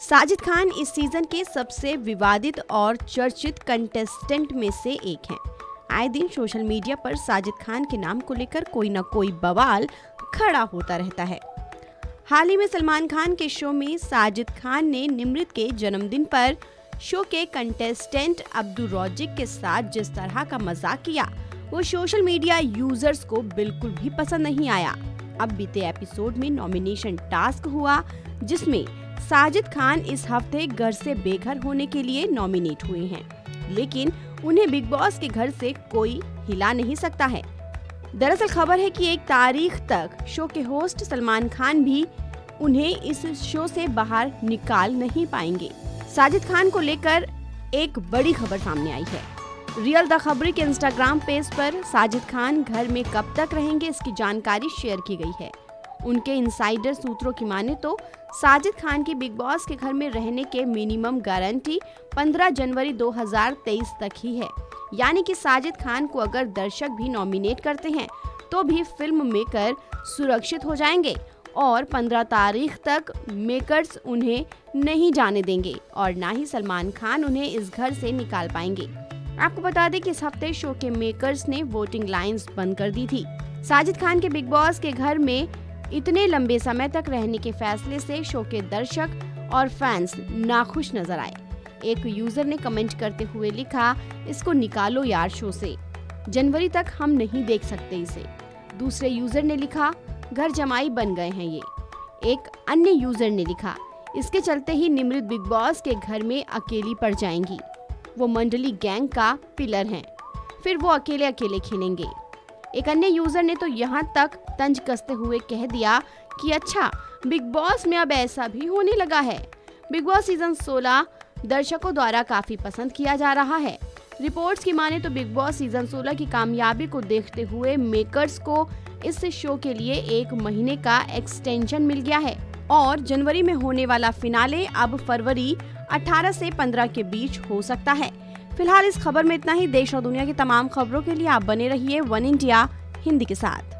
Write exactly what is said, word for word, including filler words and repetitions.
साजिद खान इस सीजन के सबसे विवादित और चर्चित कंटेस्टेंट में से एक हैं। आए दिन सोशल मीडिया पर साजिद खान के नाम को लेकर कोई न कोई बवाल खड़ा होता रहता है। हाल ही में सलमान खान के शो में साजिद खान ने निमृत के जन्मदिन पर शो के कंटेस्टेंट अब्दुल रौजिक के साथ जिस तरह का मजाक किया, वो सोशल मीडिया यूजर्स को बिल्कुल भी पसंद नहीं आया। अब बीते एपिसोड में नॉमिनेशन टास्क हुआ, जिसमें साजिद खान इस हफ्ते घर से बेघर होने के लिए नॉमिनेट हुए हैं, लेकिन उन्हें बिग बॉस के घर से कोई हिला नहीं सकता है। दरअसल खबर है कि एक तारीख तक शो के होस्ट सलमान खान भी उन्हें इस शो से बाहर निकाल नहीं पाएंगे। साजिद खान को लेकर एक बड़ी खबर सामने आई है। रियल द खबरी के इंस्टाग्राम पेज पर साजिद खान घर में कब तक रहेंगे, इसकी जानकारी शेयर की गई है। उनके इनसाइडर सूत्रों की माने तो साजिद खान की बिग बॉस के घर में रहने के मिनिमम गारंटी पंद्रह जनवरी दो हज़ार तेईस तक ही है। यानी कि साजिद खान को अगर दर्शक भी नॉमिनेट करते हैं तो भी फिल्म मेकर सुरक्षित हो जाएंगे और पंद्रह तारीख तक मेकर्स उन्हें नहीं जाने देंगे और ना ही सलमान खान उन्हें इस घर से निकाल पाएंगे। आपको बता दें कि इस हफ्ते शो के मेकर्स ने वोटिंग लाइंस बंद कर दी थी। साजिद खान के बिग बॉस के घर में इतने लंबे समय तक रहने के फैसले से शो के दर्शक और फैंस नाखुश नजर आए। एक यूजर ने कमेंट करते हुए लिखा, इसको निकालो यार शो से, जनवरी तक हम नहीं देख सकते इसे। दूसरे यूजर ने लिखा, घर जमाई बन गए हैं ये। एक अन्य यूजर ने लिखा, इसके चलते ही निमृत बिग बॉस के घर में अकेली पड़ जाएंगी, वो मंडली गैंग का पिलर हैं, फिर वो अकेले अकेले खेलेंगे। एक अन्य यूजर ने तो यहाँ तक तंज कसते हुए कह दिया कि अच्छा, बिग बॉस में अब ऐसा भी होने लगा है। बिग बॉस सीजन सोलह दर्शकों द्वारा काफी पसंद किया जा रहा है। रिपोर्ट्स की माने तो बिग बॉस सीजन सोलह की कामयाबी को देखते हुए मेकर्स को इस शो के लिए एक महीने का एक्सटेंशन मिल गया है और जनवरी में होने वाला फिनाले अब फरवरी अठारह से पंद्रह के बीच हो सकता है। फिलहाल इस खबर में इतना ही। देश और दुनिया की तमाम खबरों के लिए आप बने रहिए वन इंडिया हिंदी के साथ।